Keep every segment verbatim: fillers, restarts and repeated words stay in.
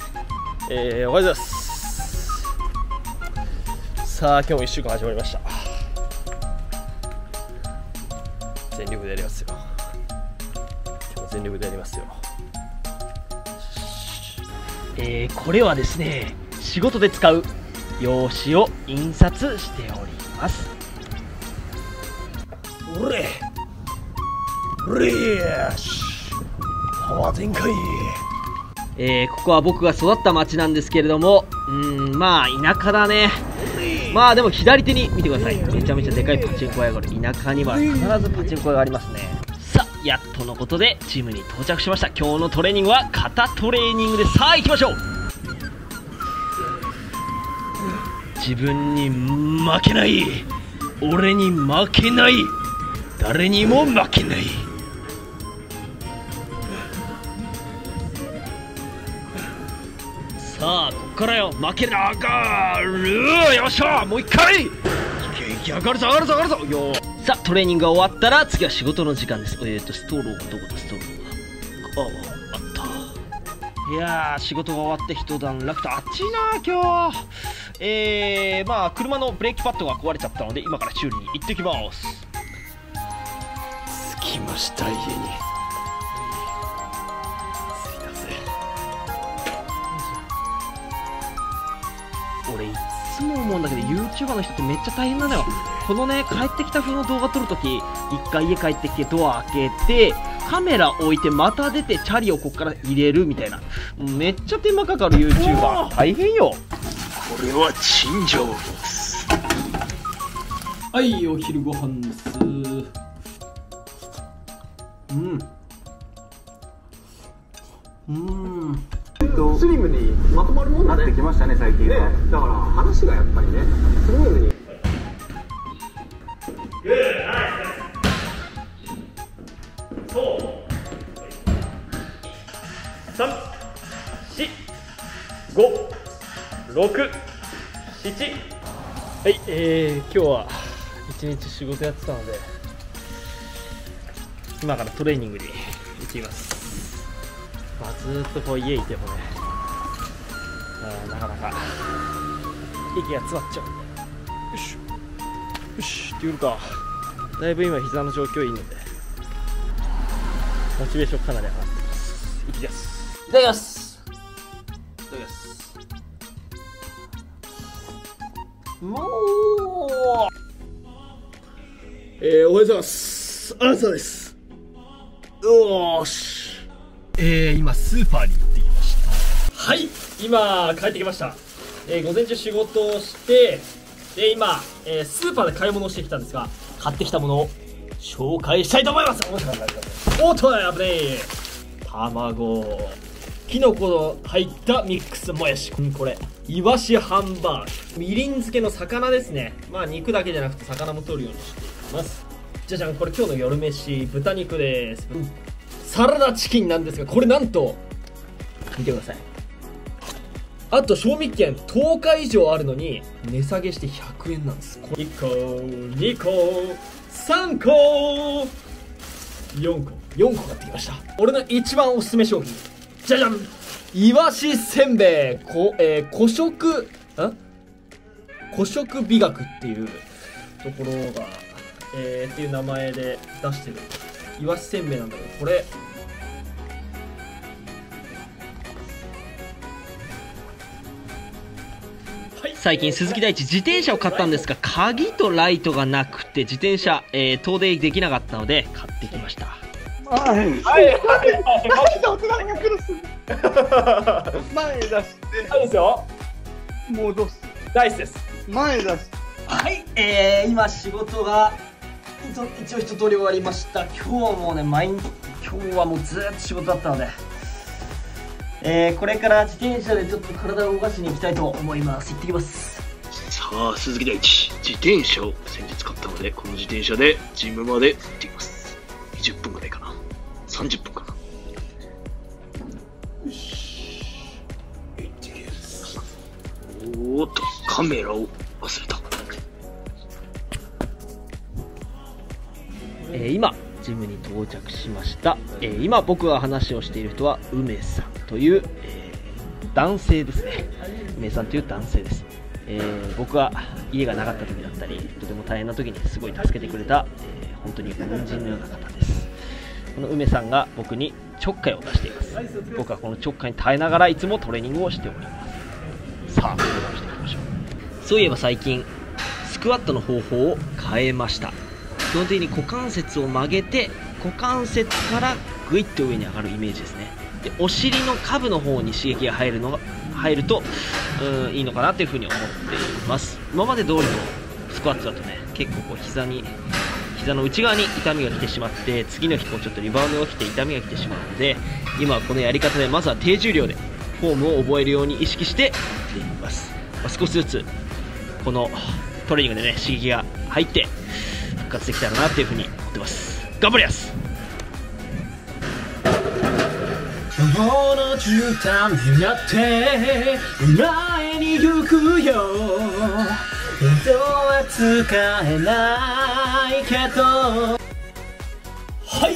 えー、おはようございます。さあ今日もいっしゅうかん始まりました。全力でやりますよ。今日も全力でやりますよ。 えー、これはですね、仕事で使う用紙を印刷しております。 おれおれーしパワー全開。 えー、ここは僕が育った町なんですけれども、うーん、まあ田舎だね。まあでも左手に見てください。めちゃめちゃでかいパチンコ屋がある。田舎には必ずパチンコ屋がありますね。さあ、やっとのことでジムに到着しました。今日のトレーニングは肩トレーニングです。さあ行きましょう。自分に負けない、俺に負けない、誰にも負けない。さあこっからよ、負けながる。よっしゃ、もう一回元気上がるぞ上がるぞ上がるぞよ。さあトレーニングが終わったら次は仕事の時間です。えっとストローがどこだ、ストローがああった。いやー、仕事が終わって一段落と。暑いな今日。えー、まあ車のブレーキパッドが壊れちゃったので今から修理に行ってきます。 着きました家に。 俺いつも思うんだけど YouTuber の人ってめっちゃ大変なんだよ。このね、帰ってきた風の動画撮るとき、一回家帰ってきてドア開けてカメラ置いてまた出てチャリをこっから入れるみたいな、めっちゃ手間かかる YouTuber 大変よ。 これはチンジャオロス。 はい、お昼ご飯です。うんうんスリムにまとまるもんなってきましたね最近は。だから話がやっぱりねスムーズに。 さん、よん、ご、ろく、なな。はい、えー、今日は一日仕事やってたので今からトレーニングに行ってきます。まあ、ずーっとこう家いてもね、あなかなか息が詰まっちゃうんで、よしよしっていうかだいぶ今膝の状況いいのでモチベーションかなり上がってます。息です。 いただきます。いただきます。もうえー、おはようございます。朝です。よーし。えー、今スーパーに行ってきました。はい、今帰ってきました。えー、午前中仕事をしてで今、えー、スーパーで買い物をしてきたんですが、買ってきたものを紹介したいと思います。おっとやべえ、卵、きのこの入ったミックスもやし、これイワシハンバーグ、みりん漬けの魚ですね。まあ肉だけじゃなくて魚も取るようにしています。じゃじゃん、これ今日の夜飯豚肉です、うん、サラダチキンなんですが、これなんと見てください、あと賞味期限とおか以上あるのに値下げしてひゃくえんなんです。いっこ、にこ、さんこ、よんこ、よんこ買ってきました。俺の一番おすすめ商品、じゃじゃん、いわしせんべい、こ、えー、古食ん古食美学っていうところが、えー、っていう名前で出してるいわしせんべいなんだけど、これ最近鈴木大地自転車を買ったんですが、鍵とライトがなくて自転車、えー、遠出できなかったので買ってきました。 はいはいはい大人がクロス前出していいですよ、 戻す、 大好きです。 前出して、 はい、えー、今仕事が一応一通り終わりました。今日もね、毎日今日はもうずーっと仕事だったので、えー、これから自転車でちょっと体を動かしに行きたいと思います。行ってきます。 さあ鈴木大地、自転車を先日買ったのでこの自転車でジムまで行ってきます。にじゅっぷんぐらいかな、さんじゅっぷんかな。よし、行ってきます。おーっとカメラを忘れた。 えー、今ジムに到着しました。えー、今僕が話をしている人は梅さんという、えー、 男性ですね。梅さんという男性です。えー、僕が家がなかった時だったり、とても大変な時にすごい助けてくれた、えー、本当に恩人のような方です。この梅さんが僕にちょっかいを出しています。僕はこのちょっかいに耐えながらいつもトレーニングをしております。さあ、プログラムしていきましょう。そういえば最近スクワットの方法を変えました。基本的に股関節を曲げて、股関節からグイッと上に上がるイメージですね。で、お尻の下部の方に刺激が入るのが入るとうんいいのかなというふうに思っています。今まで通りのスクワットだとね、結構こう膝に膝の内側に痛みが来てしまって、次の日こうちょっとリバウンドが来て痛みが来てしまうので、今はこのやり方でまずは低重量でフォームを覚えるように意識してやっています。まあ、少しずつこのトレーニングでね、刺激が入って復活できたらなというふうに思ってます。頑張ります。 この絨毯になって前に行くよ。人は使えないけど。はい、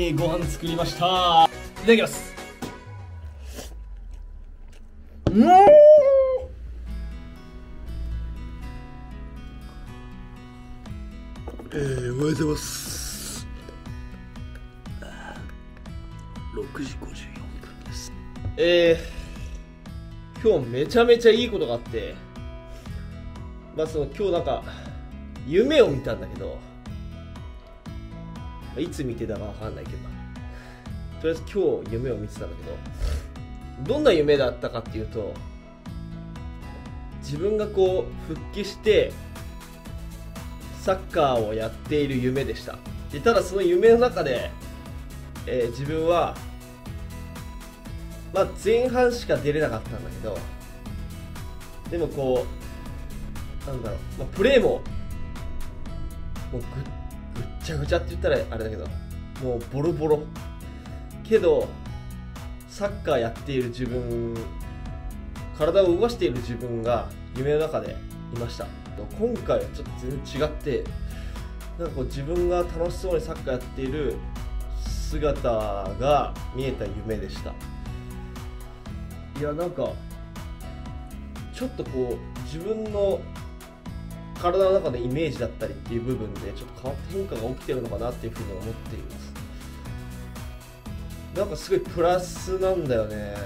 ご飯作りました。いただきます。うん、えー、おはようございます。ろくじごじゅうよんぷんです。えー、今日めちゃめちゃいいことがあって、まあその今日なんか夢を見たんだけど、いつ見てたかわかんないけど、とりあえず今日夢を見てたんだけど、どんな夢だったかっていうと、自分がこう復帰してサッカーをやっている夢でした。でただその夢の中で、えー、自分は、まあ、前半しか出れなかったんだけど、でもこうなんだろう、まあ、プレーももうぐ っ, ぐっちゃぐちゃって言ったらあれだけど、もうボロボロけどサッカーやっている自分、体を動かしている自分が夢の中でいました。今回はちょっと全然違って、なんかこう自分が楽しそうにサッカーやっている姿が見えた夢でした。いや、なんかちょっとこう自分の体の中のイメージだったりっていう部分でちょっと変わって変化が起きてるのかなっていうふうに思っています。なんかすごいプラスなんだよね。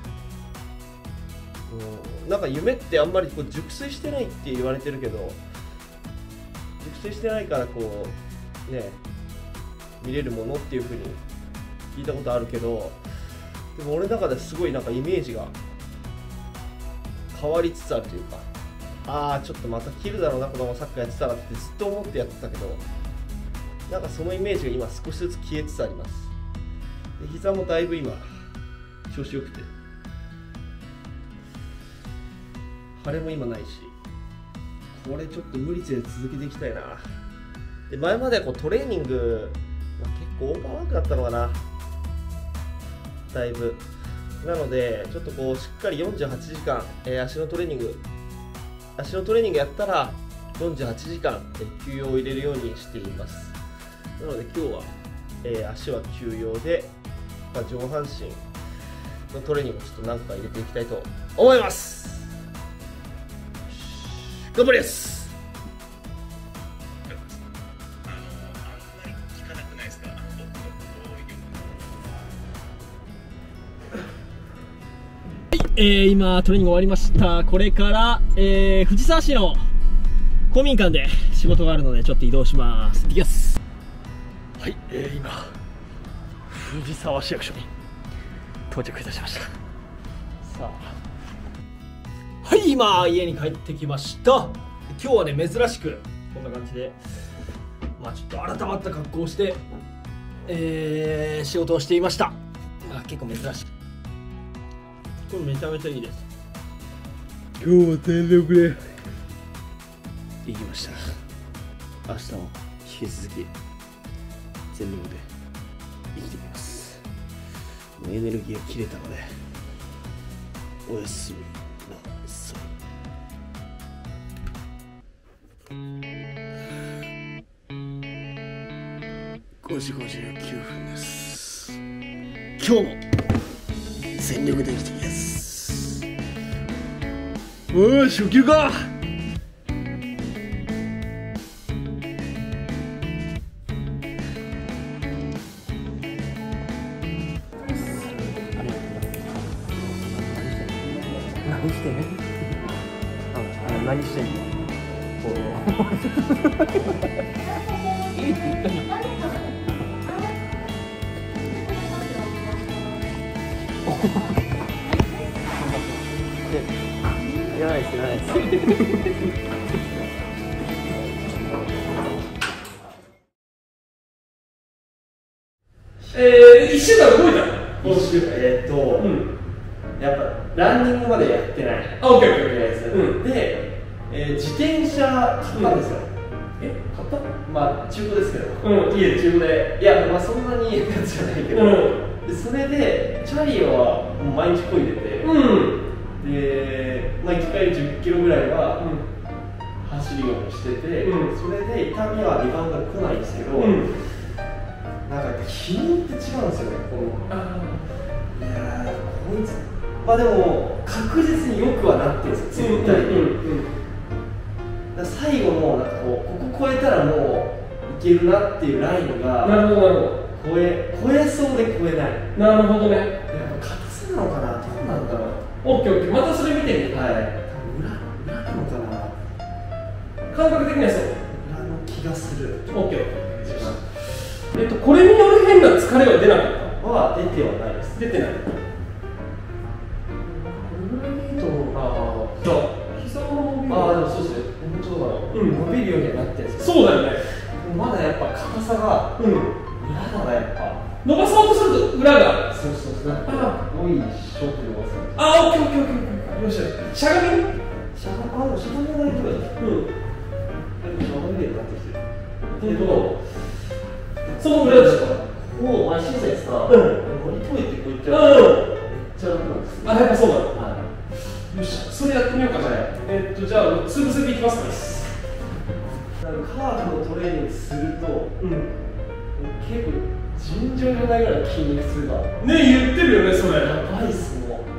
うん、なんか夢ってあんまりこう熟睡してないって言われてるけど、熟睡してないからこうね見れるものっていう風に聞いたことあるけど、でも俺の中ですごいなんかイメージが変わりつつあるというか、ああちょっとまた切るだろうなこのままサッカーやってたらってずっと思ってやってたけど、なんかそのイメージが今少しずつ消えつつあります。で膝もだいぶ今調子よくて、腫れも今ないし、これちょっと無理せず続けていきたいな。で前まではこうトレーニング、まあ、結構オーバーワークだったのかな、だいぶ。なのでちょっとこうしっかりよんじゅうはちじかん、えー、足のトレーニング足のトレーニングやったらよんじゅうはちじかん、えー、休養を入れるようにしています。なので今日は、えー、足は休養で、まあ、上半身のトレーニングをちょっと何か入れていきたいと思います。頑張ります。えー、今トレーニング終わりました。これから、えー、藤沢市の公民館で仕事があるのでちょっと移動します。行きます。はい、えー、今藤沢市役所に到着いたしました。さあ、はい、今家に帰ってきました。今日はね珍しくこんな感じで、まあちょっと改まった格好をして、えー、仕事をしていました。まあ、結構珍しく、これめちゃめちゃいいです。今日は全力で行きました。明日も引き続き全力で生きていきます。もうエネルギーが切れたのでおやすみなさい。ごじごじゅうきゅうふんです。今日も全力で生きていきます。 おい初級か。 何してんの？何してんの？いいって言ったの。いらないです、いらないです。 えー、いっしゅうかん動いたの？ えーっと、うん、やっぱランニングまでやってない。 あ、オッケーオッケーオッケー。 やつ、うん、で、えー、自転車買ったんですよ。 うん、え、買った？ まあ中古ですけど、 うん、家で中古で、いや、まあそんなにいいやつじゃないけど、うん、でそれでチャリオはもう毎日漕いでて、うん、で、まあいっかいじゅっキロぐらいは、うん、走るようにしてて、うん、それで痛みはリバウンドが来ないんですけど、うん、なんか日によって違うんですよね、この。あいやー、こいつ、まあでも確実によくはなってるんですよ、絶対に。うんうんうん、だ最後のなんかこう、ここ超えたらもういけるなっていうラインが、 なるほどなるほど。 超え、超えそうで超えない。 なるほどね。 やっぱ硬さなのかな、どうなのかな。 オッケーオッケー、またそれ見てみて。 はい。多分裏、裏なのかな。 感覚的にはそう。 裏の気がする。 オッケーオッケー。えっと、これによる変な疲れは出なかった？ は出てはないです。 出てない。 ああ、そう膝の伸びああ、でもそうですよ。本当だろう。うん、伸びるようにはなってるんですよ。 そうだよね。 まだやっぱ硬さが、うん、裏がやっぱ伸ばそうとすると裏が。 そうそうそう。なんか多いショート伸ばす。 ああ、オッケーオッケーオッケー。よっしゃ。しゃがみ？ しゃがみ、あ、しゃがみは大丈夫だよ。うん。でもしゃがみでなってきてる。けど、 その裏ですか？ もう前審査やってた。うん。これトイレってこう言っちゃう。うん。めっちゃ楽なんです。 あ、やっぱそうなの。はい。よっしゃ、それやってみようかじゃあ。えっとじゃあ潰せていきますか。 カーブのトレーニングすると、うん、結構尋常じゃないぐらい筋肉痛が。 ね、言ってるよねそれ。 やばいっすもう。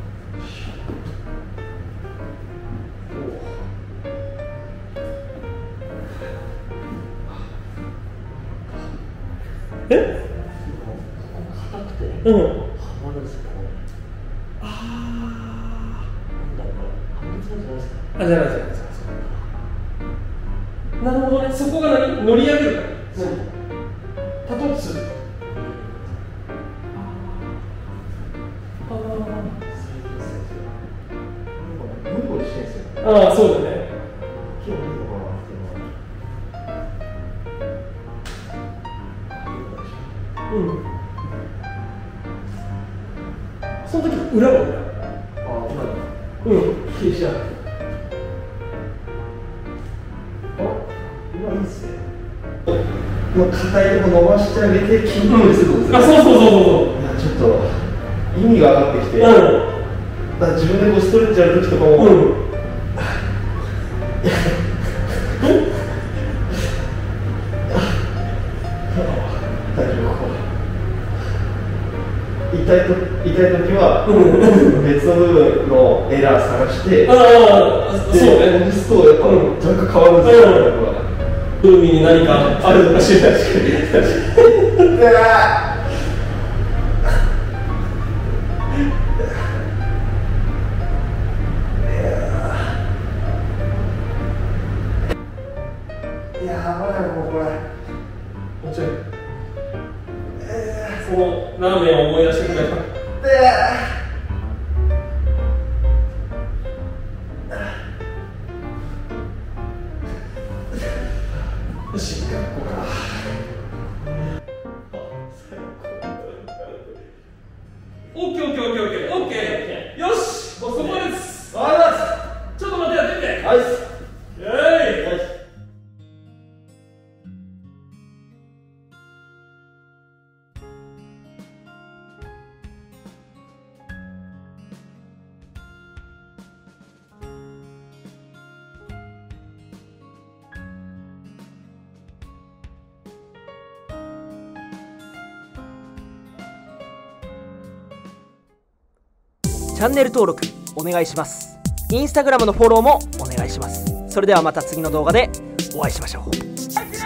え？ ここ硬くて、うん、はまるんですよ。ああ、なんだろう、半月なんじゃないですか。 あ、じゃないじゃないですか。なるほどね、そこが何？乗り上げるから。そう。立とうとする。ああ。 ゴリゴリしてんすよ。 ああ、そうだね。 今日いいのかなっていうのは。 うん。その時の裏は裏。 ああ、裏だ。 うん。消えちゃう。 今いいっすね。もう硬いとこ伸ばしてあげて筋トレするんですよ。 あ、そうそうそうそう。 いやちょっと意味が分かってきて、うん、だから自分でこうストレッチやるときとかも、うん、大丈夫。痛いと痛いときは、うん、別の部分のエラー探して、 ああ、そうね。 ほぐすとやっぱ若干変わるんですよ。うん風味に何かあるのかしら。確かに確かに。 うわいやばいもうこれ。 もちろん。そのラーメンを思い出してくれた。よし、行こうか。オッケーオッケーオッケーオッケーオッケー。よし、ここまでです。 ありがとうございます。 ちょっと待ってやってみて。 はい。 えい。 チャンネル登録お願いします。 インスタグラムのフォローもお願いします。それではまた次の動画でお会いしましょう。